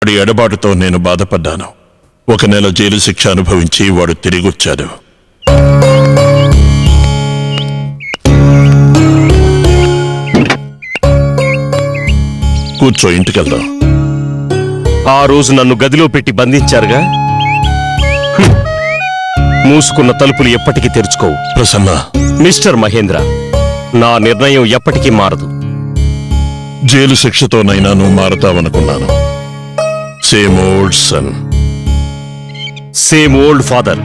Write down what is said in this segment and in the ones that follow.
వాడి ఎడబాటుతో నేను బాధపడ్డాను. 1 నెల జైలు శిక్ష అనుభవించి వాడు తిరిగొచ్చాడు. కూర్చో, ఇంటికెళ్దాం. ఆ రోజు నన్ను గదిలో పెట్టి బంధించారుగా. మూసుకున్న తలుపులు ఎప్పటికీ తెరుచుకోవు. ప్రసన్న, మిస్టర్ మహేంద్ర, నా నిర్ణయం ఎప్పటికీ మారదు. జైలు శిక్షతోనైనా నువ్వు మారతావనుకున్నాను. Same old son, same old father.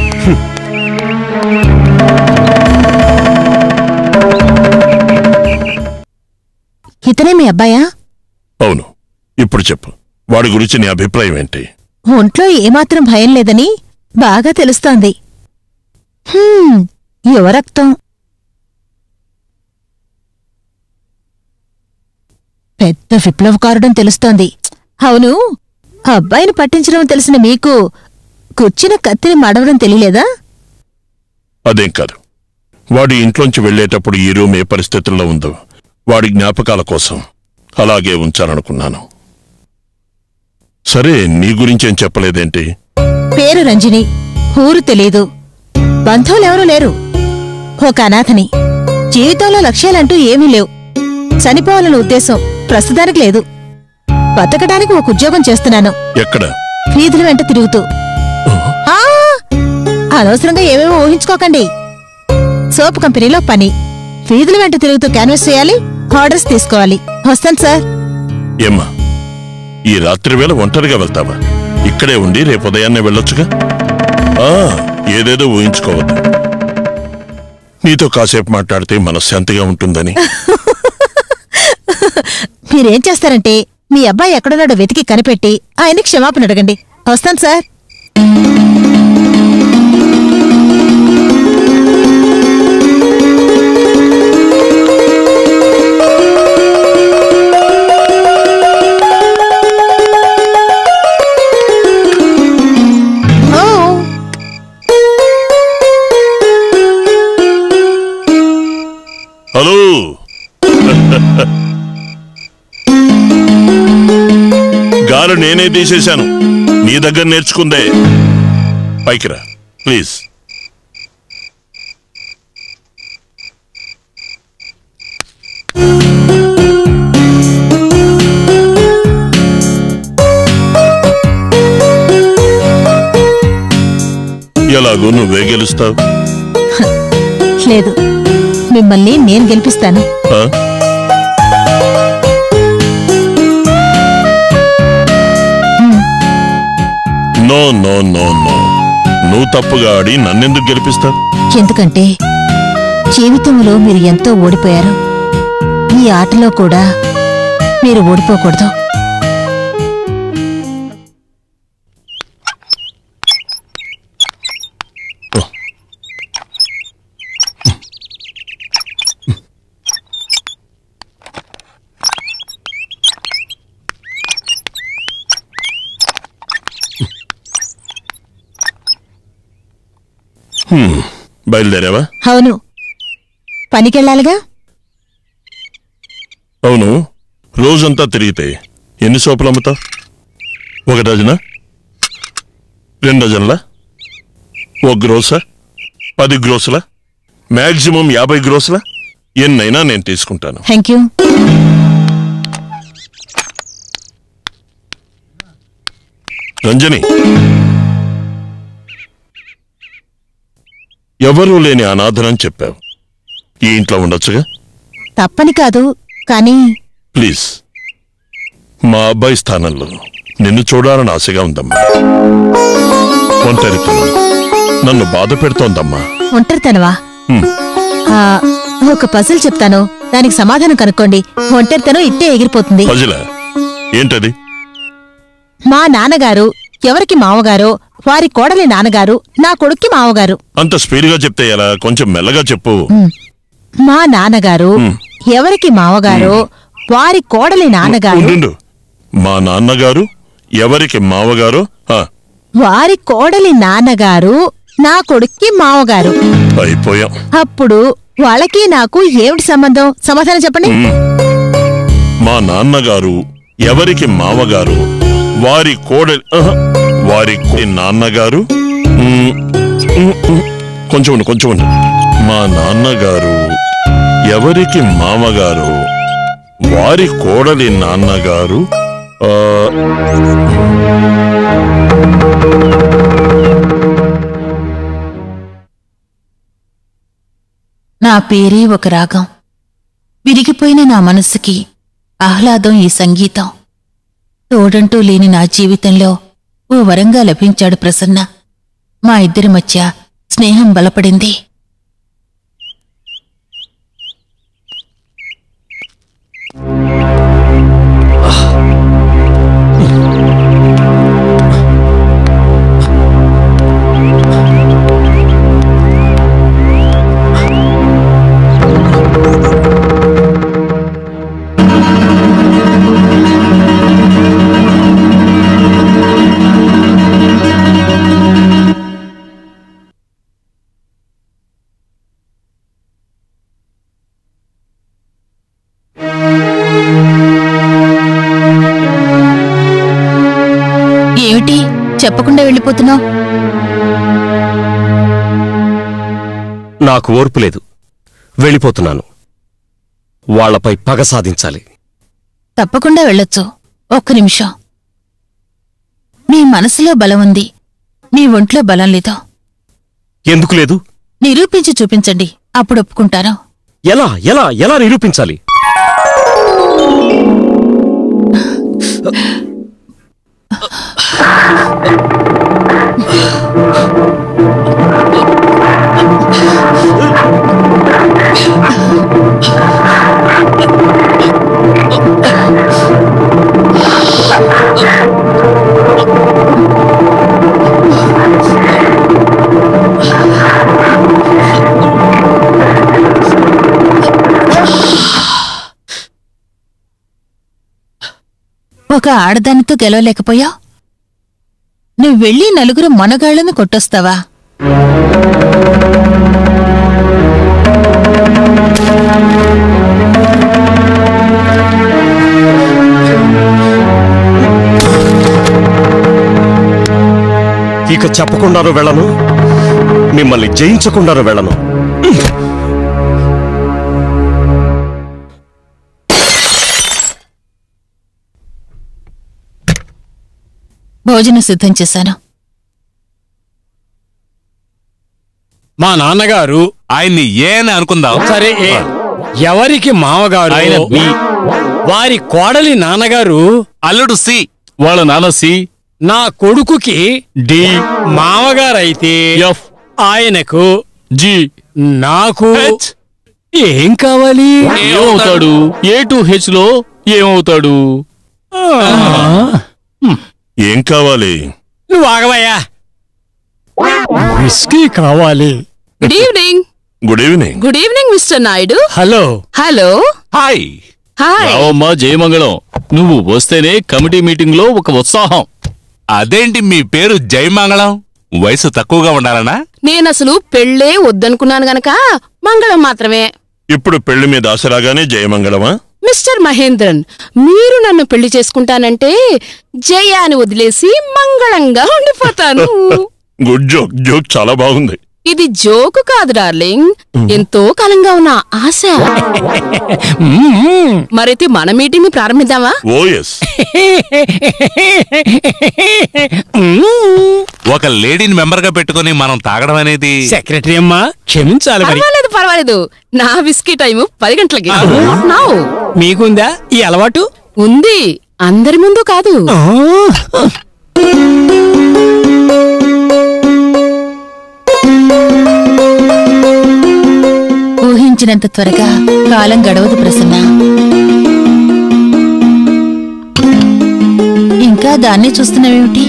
ఇతనే మీ అబ్బాయా? అవును. ఇప్పుడు చెప్పు, వాడి గురించి నీ అభిప్రాయం ఏంటి? ఒంట్లో ఏమాత్రం భయం లేదని బాగా తెలుస్తోంది. యువరక్తం. పెద్ద విప్లవకారుడని తెలుస్తోంది. అవును, అబ్బాయిని పట్టించడం తెలిసిన మీకు కూర్చిన కత్తిని మడవడం తెలియలేదా? అదేం కాదు. వాడి ఇంట్లోంచి వెళ్లేటప్పుడు ఈ రూమ్ ఏ పరిస్థితుల్లో ఉందో వాడి జ్ఞాపకాల కోసం అలాగే ఉంచాలనుకున్నాను. సరే, నీ గురించేం చెప్పలేదేంటి? పేరు రంజిని, ఊరు తెలీదు, బంధువులెవరూ లేరు, ఒక అనాథని. జీవితంలో లక్ష్యాలంటూ ఏమీ లేవు. చనిపోవాలన్న ఉద్దేశం ప్రస్తుతానికి లేదు. బతకడానికి ఒక ఉద్యోగం చేస్తున్నాను. ఎక్కడ? వీధుల వెంట తిరుగుతూ. అనవసరంగా ఏమేమో ఊహించుకోకండి. సోప్ కంపెనీలో పని. వీధుల వెంట తిరుగుతూ క్యాన్వాస్ చేయాలి, ఆర్డర్స్ తీసుకోవాలి. వస్తాను సార్. ఏమ్మా, ఈ రాత్రి వేళ ఒంటరిగా వెళ్తావా? ఇక్కడే ఉండి రేపు ఉదయాన్నే వెళ్ళొచ్చుగా. ఏదేదో ఊహించుకోవద్దు. నీతో కాసేపు మాట్లాడితే మనశ్శాంతిగా ఉంటుందని. మీరేం చేస్తారంటే మీ అబ్బాయి ఎక్కడున్నాడో వెతికి కనిపెట్టి ఆయన్ని క్షమాపణ అడగండి. వస్తాను సార్. హలో. గారు నేనే తీసేశాను, నీ దగ్గర నేర్చుకుందే. పైకి రా ప్లీజ్. ఎలాగూ నువ్వే గెలుస్తావు. లేదు, మిమ్మల్ని నేను గెలిపిస్తాను. నో నో నో నో, నువ్వు తప్పుగా ఆడి నన్నెందుకు గెలిపిస్తావు? ఎందుకంటే జీవితంలో మీరు ఎంతో ఓడిపోయారు. ఈ ఆటలో కూడా మీరు ఓడిపోకూడదు. బయలుదేరావా? అవును, పనికెళ్ళాలిగా. అవును, రోజంతా తిరిగితే ఎన్ని సోపులు అమ్ముతావు? 1 డజనా, 2 డజన్లా, 1 గ్రోసా, 10 గ్రోసులా, మ్యాక్సిమం 50 గ్రోసులా? ఎన్నైనా నేను తీసుకుంటాను. Thank you. రంజని, ఎవరూ లేని అనాథనని చెప్పావు. ఈ ఇంట్లో ఉండొచ్చుగా. తప్పని కాదు, కానీ ప్లీజ్, మా అబ్బాయి స్థానంలో నిన్ను చూడాలని ఆశగా ఉందమ్మా. ఒంటరితనం నన్ను బాధ పెడుతోందమ్మా. ఒంటరితనవా? ఒక పజిల్ చెప్తాను, దానికి సమాధానం కనుక్కోండి. ఒంటరితనం ఇట్టే ఎగిరిపోతుంది. పజిలా? ఏంటది? మా నాన్నగారు ఎవరికి మావగారో, వారి కోడలి నాన్నగారు నా కొడుక్కి మావగారు. అంత స్పీడ్గా చెప్తే ఎలా? కొంచెం మెల్లగా చెప్పు. మా నాన్నగారు ఎవరికి మావగారో, వారి కోడలి నాన్నగారు. మా నాన్నగారు ఎవరికి మావగారో, వారి కోడలి నాన్నగారు నా కొడుక్కి మావగారు. అయిపోయాం. అప్పుడు వాళ్ళకి నాకు ఏమిటి సంబంధం? సమాధానం చెప్పండి. మా నాన్నగారు ఎవరికి మావగారు వారి కోడలి నాన్నగారు కొంచెం ఉండు. మా నాన్నగారు ఎవరికి మామగారు, వారి కోడలి నాన్నగారు నా పేరే ఒక రాగం, విరిగిపోయిన నా మనస్సుకి ఆహ్లాదం ఈ సంగీతం. తోడంటూ లేని నా జీవితంలో ఓ వరంగా లభించాడు ప్రసన్న. మా ఇద్దరి మధ్య స్నేహం బలపడింది. ఏమిటి చెప్పకుండా వెళ్ళిపోతున్నావు? నాకు ఓర్పు లేదు, వెళ్ళిపోతున్నాను. వాళ్లపై పగ సాధించాలి. తప్పకుండా వెళ్ళొచ్చు. ఒక్క నిమిషం. మీ మనసులో బలం ఉంది, మీ ఒంట్లో బలం లేదు. ఎందుకు లేదు? నిరూపించి చూపించండి, అప్పుడు ఒప్పుకుంటాను. ఎలా ఎలా ఎలా నిరూపించాలి? ఒక ఆడదానితో గెలవలేకపోయా? నువ్వు వెళ్ళి నలుగురు మనగాళ్లను కొట్టొస్తావా? ఇక చెప్పకుండాను వెళ్ళను, మిమ్మల్ని జయించకుండాను వెళ్ళను. భోజనం సిద్ధం చేశాను. మా నాన్నగారు ఆయన్ని ఏ అని అనుకుందాం. సరే, ఎవరికి మామగారు? ఆయన బి. వారి కోడలి నాన్నగారు అల్లుడు సి, వాళ్ళ నాన్న సి. నా కొడుకుకి డి. మామగారైతే ఎఫ్. ఆయనకు జి. నాకు హెచ్. ఏం కావాలి? ఏమవుతాడు? A2H లో ఏమవుతాడు? ఏం కావాలి? నువ్వు ఆగవయ్యా. విస్కీ కావాలి. Good evening. Good evening. Good evening mister Naidu. Hello. Hello. Hi. Hi. రావమ్మా జయమంగళం. నువ్వు వస్తేనే కమిటీ మీటింగ్ లో ఒక ఉత్సాహం. అదేంటి మీ పేరు జయమంగళం? వయసు తక్కువగా ఉండాలనా? నేనసలు పెళ్ళే వద్దనుకున్నాను గనక మంగళం మాత్రమే. ఇప్పుడు పెళ్లి మీద ఆశరాగానే జయమంగళమా? మిస్టర్ మహేంద్రన్, మీరు నన్ను పెళ్లి చేసుకుంటానంటే జయాన్ని వదిలేసి మంగళంగా ఉండిపోతాను. Good joke. జోక్ చాలా బాగుంది. ఇది జోకు కాదు డార్లింగ్, ఎంతో కాలంగా ఉన్న ఆశ. మరైతే మన మీటింగ్ ప్రారంభిద్దామా? ఓ ఎస్. ఒక లేడీని మెంబర్ గా పెట్టుకుని మనం తాగడం అనేది. సెక్రటరీ అమ్మా క్షమించాలి మరి. పర్వాలేదు పర్వాలేదు, నా విస్కీ టైము 10 గంటలకి. నౌ మీకుందా ఈ అలవాటు? ఉంది, అందరి ముందు కాదు. ఊహించినంత త్వరగా కాలం గడవదు ప్రసన్న. ఇంకా దాన్నే చూస్తున్నావేమిటి?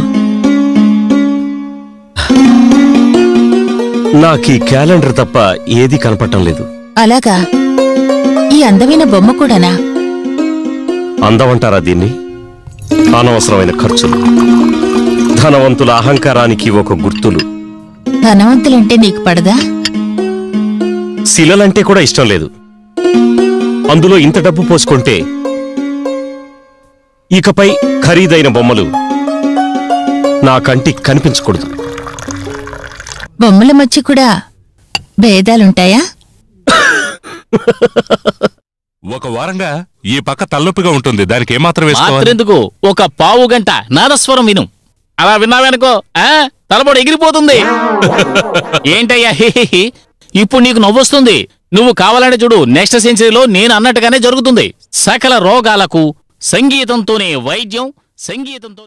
నాకీ క్యాలెండర్ తప్ప ఏదీ కనపడటం లేదు. అలాగా? ఈ అందమైన బొమ్మ కూడానా? అందమంటారా దీన్ని? అనవసరమైన ఖర్చులు, ధనవంతుల అహంకారానికి ఒక గుర్తులు. ధనవంతులంటే నీకు పడదా? శిలలంటే కూడా ఇష్టం లేదు. అందులో ఇంత డబ్బు పోసుకుంటే ఇకపై ఖరీదైన బొమ్మలు నా కంటికి కనిపించకూడదు. బొమ్మల మధ్య కూడా భేదాలుంటాయా? ఒక వారంగా ఈ పక్క తలనొప్పిగా ఉంటుంది, దానికి ఏమాత్రం వేసుకోవాలి? మాత్రెందుకు ఒక పావు గంట నాదస్వరం విను. అలా విన్నావనుకో తలపొడి ఎగిరిపోతుంది. ఏంటయ్యా హి ఇప్పుడు నీకు నవ్వొస్తుంది. నువ్వు కావాలంటే చూడు, నెక్స్ట్ సెంచరీలో నేను అన్నట్టుగానే జరుగుతుంది. సకల రోగాలకు సంగీతంతోనే వైద్యం, సంగీతంతో